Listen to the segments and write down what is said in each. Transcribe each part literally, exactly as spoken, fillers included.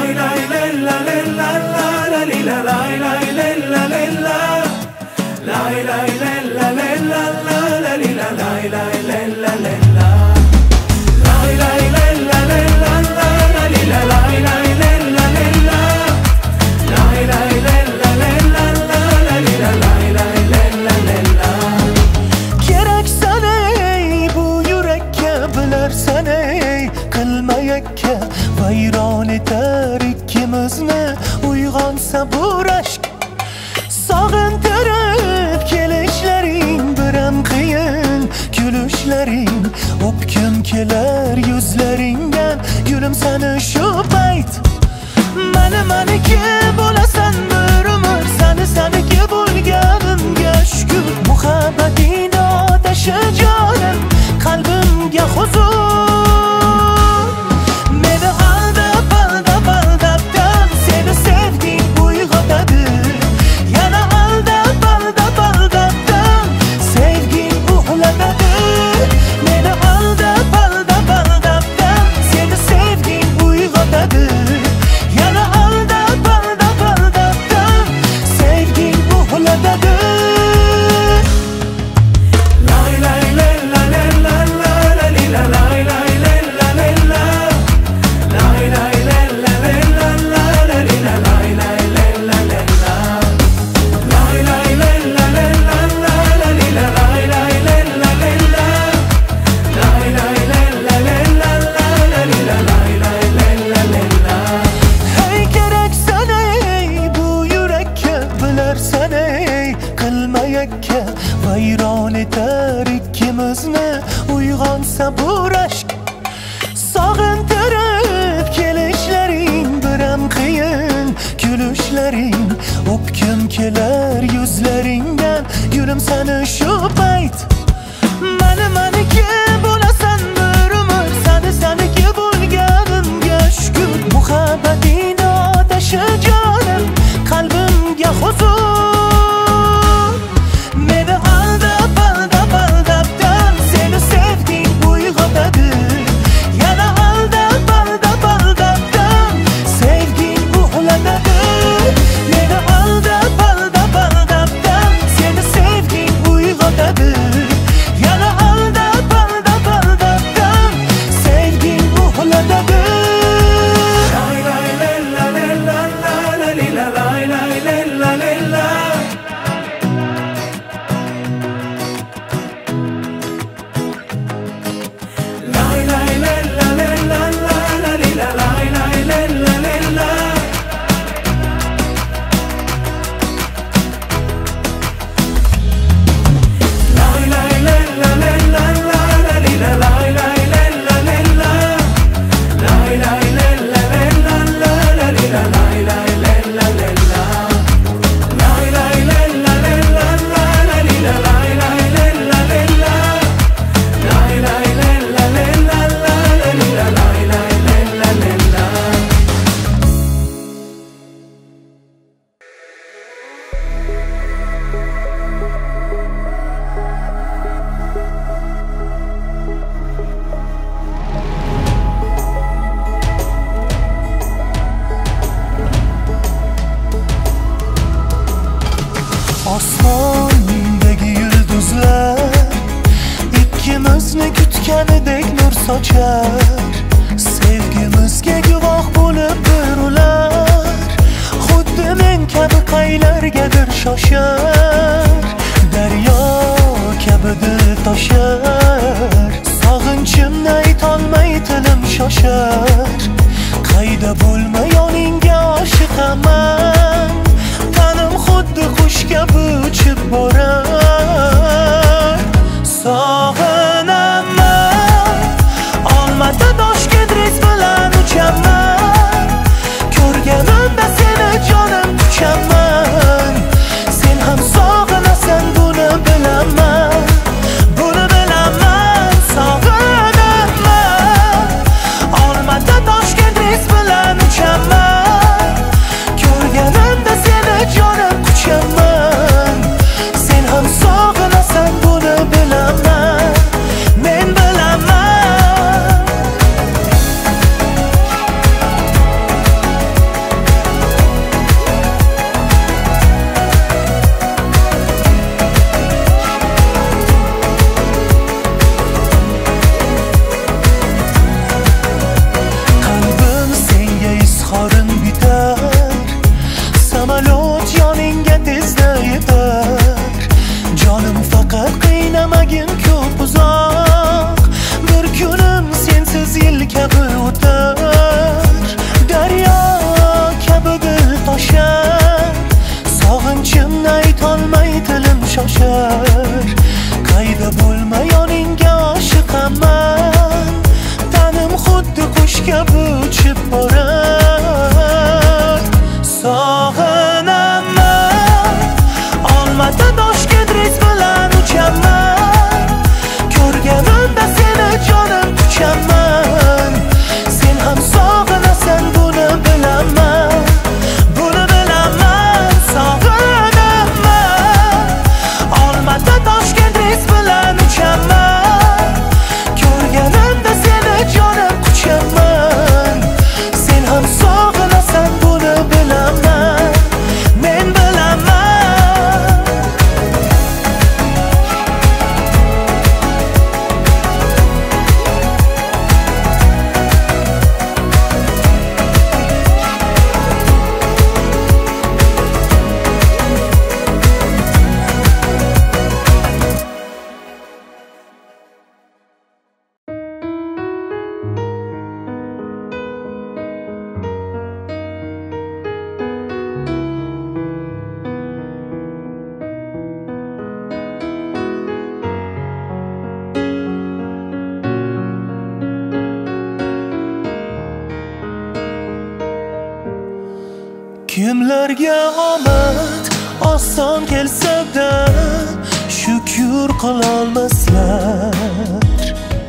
vayron etar ikkimizni uyg'onsa bu rashk. Sog'intirib kelishlaring biram qiyin, kulishlaring o'pkim kelar yuzlaringdan. Gulim sani shu payt mani maniki bo'lasan bir umr, sani saniki bo'lganimga shukr. Muhabbatingda otashi jonim, qalbimga huzur. Vayron etar ikkimizni uyg'onsa bu rashk. Sog'intirib kelishlaring biram qiyin, kulishlaring o'pkim kelar yuzlaringdan. Gulim sani shu payt mani maniki bo'lasan bir umr, sani saniki bo'lganimga shukr. Muhabbatingda otashi jonim, qalbimga huzur. Osmondagi yulduzlar ikkimizni kutganidek nur sochar. Sevgimizga guvoh bo'lib bir ular, xuddi men kabi qaylargadir shoshar. Daryo kabi dil toshar, sog'inchimni aytolmay tilim shoshar. Qayda bo'lma yoningga oshiqaman, tanim xuddi qush kabi uchib borar. Sog'inaman, Olmada Toshkent reys bilan uchaman. Ko'rganimda seni jonim kuchaman. Sen ham sog'inasan, buni bilaman, buni bilaman. Sog'inaman, Olmada Toshkent reys bilan uchaman. Ko'rganimda seni jonim kuchaman. Sen ham sog'inasan. Kimlarga omad oson kelsa-da shukr qilolmaslar.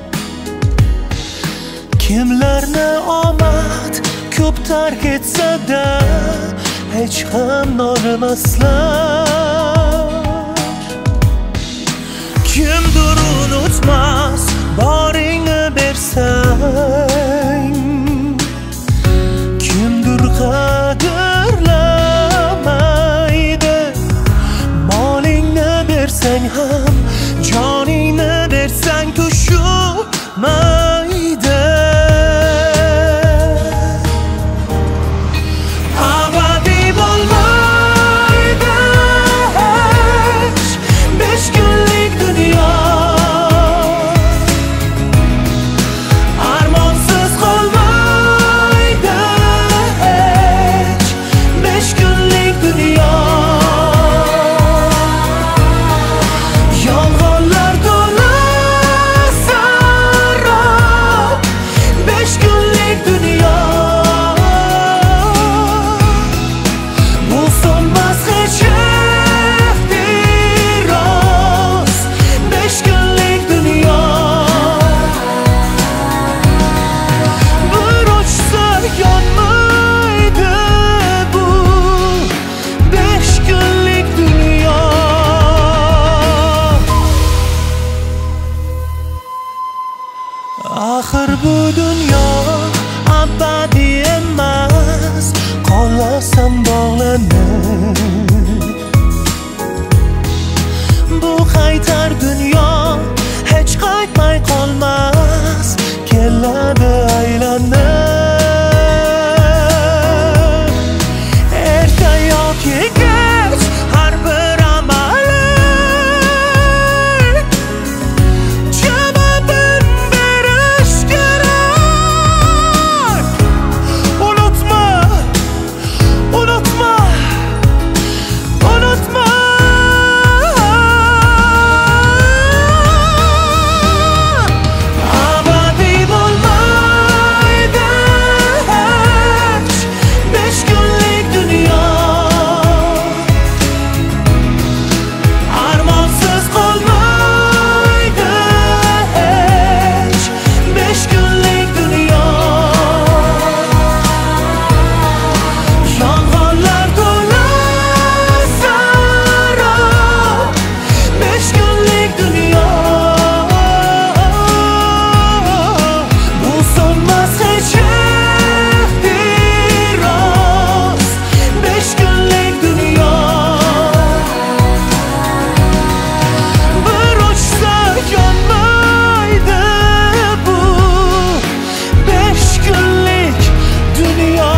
Kimlarni omad ko'p tark etsa-da hech ham nolimaslar. Kimdir unutmas boringni bersang, kimdir qadrlamaydi. Molingni bersang ham, joningni bersang to'shmaydi. Axir bu dunyo abadiy emas, qolasan bog'lanib. Bu qaytar dunyo hech qaytmay qolmas, keladi aylanib. Erta yoki kech har bir amaling javobin berish kerak. Unutma, unutma, unutma. Abadiy bo'lmaydi hech besh kunlik dunyo. Armonsiz qolmaydi hech besh kunlik dunyo. Yolg'onlar to'la sarob besh kunlik dunyo. Bu so'nmas hech ehtiros besh kunlik dunyo. Bir o'chsa yonmaydi bu besh kunlik dunyo.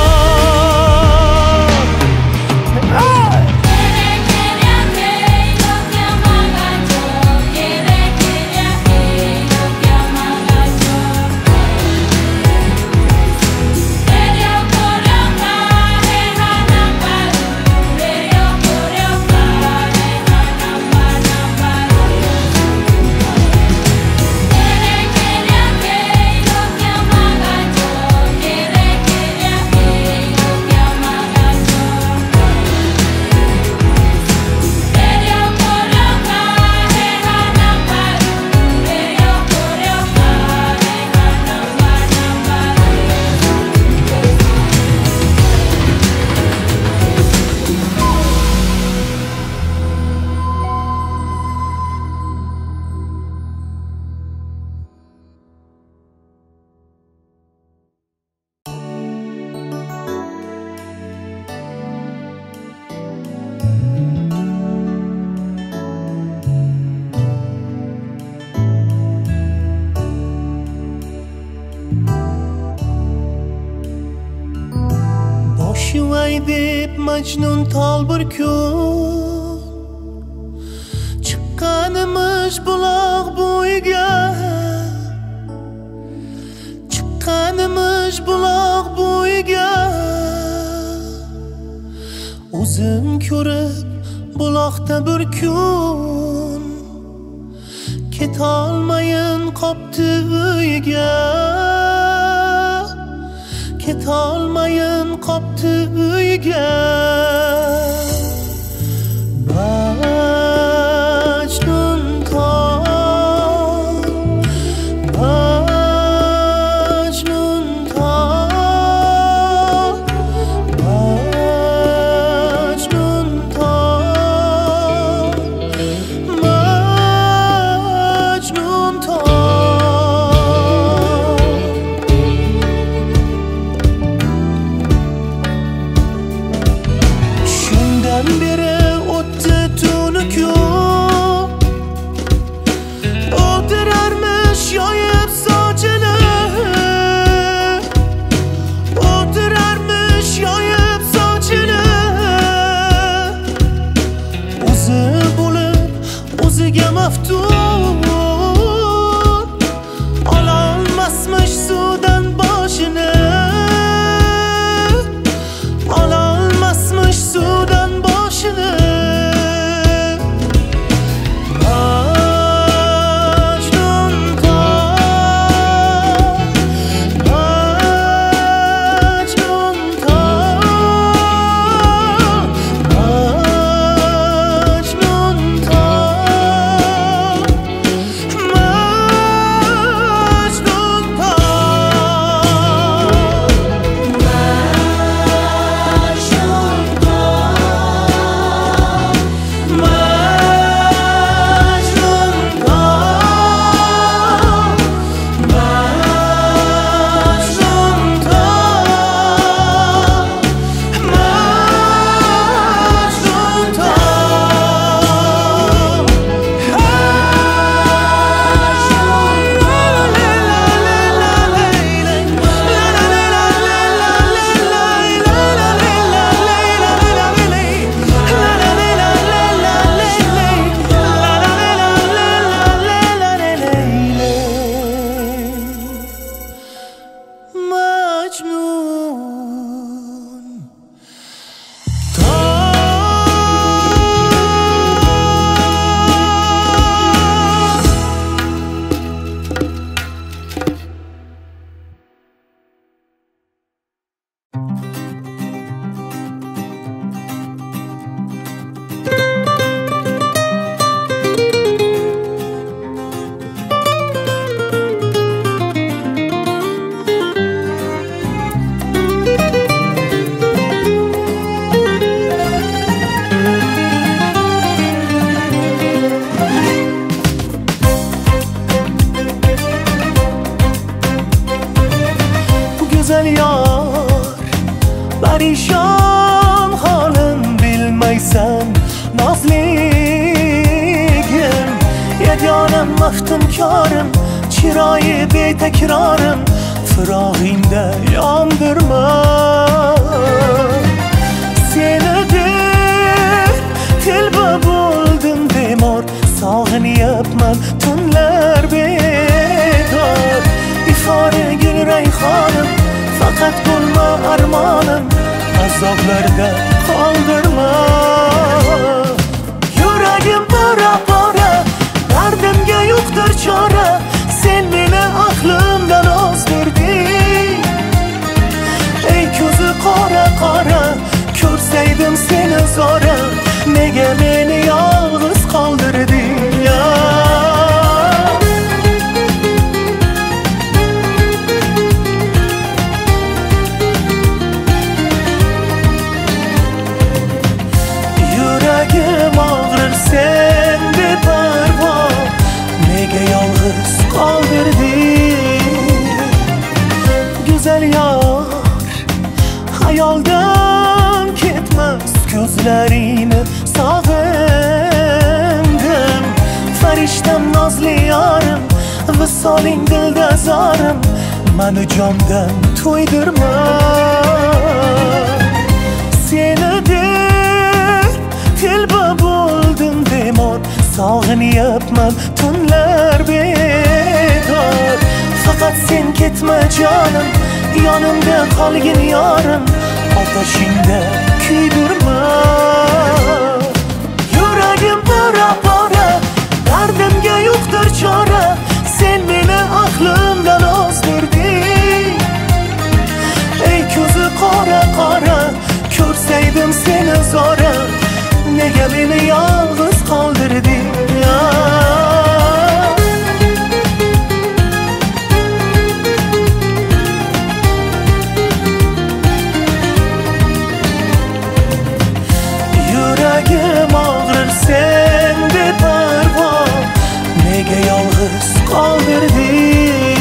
Boshivay deb Majnun tol bir kun chiqqanimiz buloq bo'yiga, chiqqanimiz buloq bo'yiga. O'zim ko'rib buloqda bir kun ketolmayin qopti uyga, ketolmayin qopti uyga. perişan halim bilmaysan nozligim yeganem maftunkorim chiroyi betakrarim firog'ingda yondirma senidir telba bo'ldim bemor sog'inyapman tunlar bekor ifora gul rayhonim faqat bo'lma armonim azoblarda qoldirma yuragim pora pora dardimga yo'qdir chora sen meni aqlimdan ozdirding ey ko'zi qora qora ko'rsaydim seni zora nega meni yolg'iz qoldirding ya yuragim og'rir sen beparvo nega yolg'iz qoldirding go'zal yor hayoldan ketmas ko'zlaringni sog'indim farishtam nozli yorim visoling dilda zorim mani jondan to'ydirma senidir telba bo'ldim bemor sog'inyapman tunlar bekor faqat sen ketma jonim yonimda qolgin yorim otashingda kuydirma yuragim pora pora dardimga yo'qdir chora sen meni aqlimdan ozdirding ey ko'zi qora qora ko'rsaydim seni zora nega meni yolg'iz qoldirding ya yuragim og'rir sen beparvo nega yolg'iz qoldirding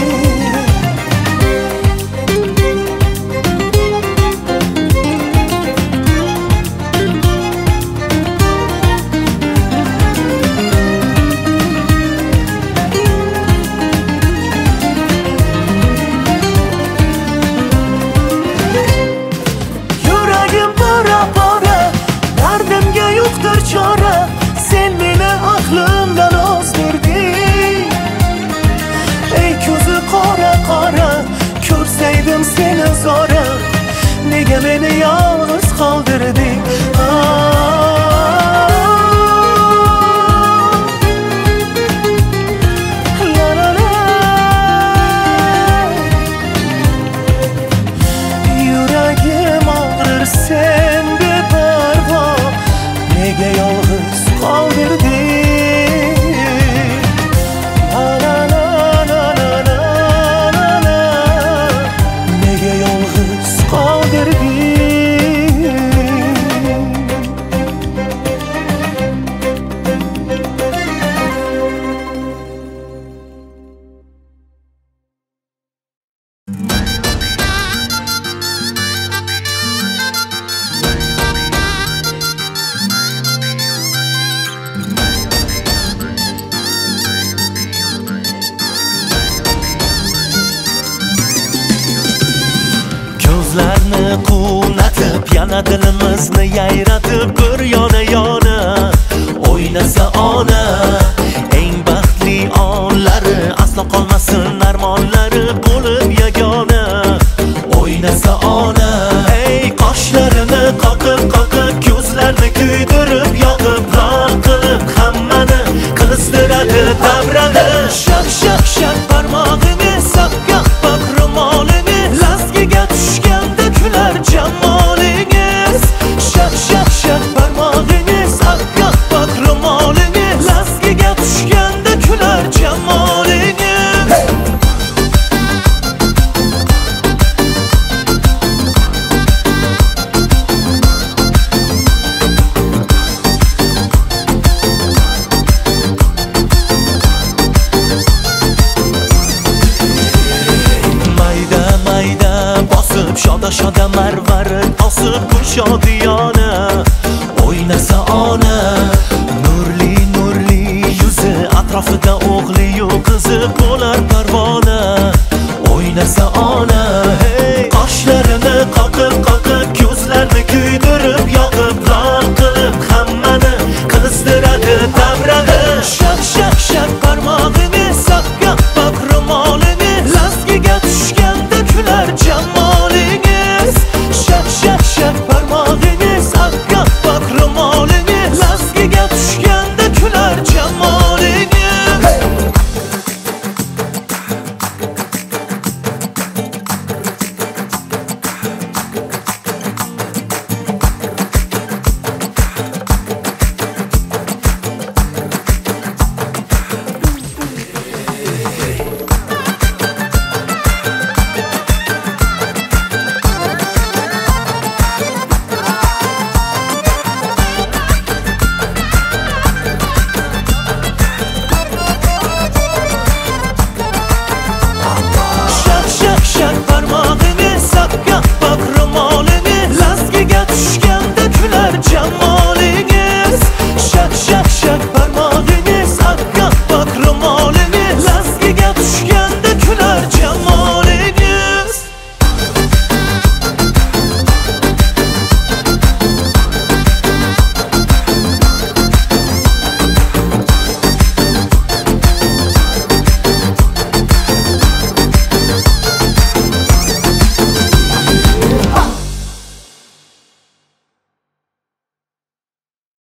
yuragim pora pora dardimga yo'qdir chora sen meni aqlimdan ozdirding ey ko'zi qora qora ko'rsaydim seni zora nega meni yolg'iz qoldirding yuragim og'rir sen beparvo nega yolg'iz qoldirding la la la la la la la nega yolg'iz qoldirding ko'zlarni quvnatib yana dilimizni yayratib bir yona yona o'ynasa ona eng baxtli onlari aslo qolmasin armonlari bo'lib yagona o'ynasa ona ey qoshlarini qoqib qoqib ko'zlarni kuydirib yoqib ron qilib hammani qilstiradi dabrani shak shak shak barmog'ingiz soqyoq bak ro'molingiz lasgiga tushganda kular jamolingiz shak shak shak barmog'ingiz soqyoq bak ro'molingiz lasgiga tushganda kular jamolingiz munosib kun shodiyona o'ynasa ona. Nurli nurli yuzi, atrofida o'g'li-yu qizi bo'lar parvona o'ynasa ona. Hey, qoshlarini qoqib qoqib, ko'zlarini kuydirib, yoqib lol qilib hammani qizdiradi davrani. Shak shak shak barmog'ini sapga bak ro'molini, lasgiga tushganda kular jamolingiz. Shak shak shak barmog'ini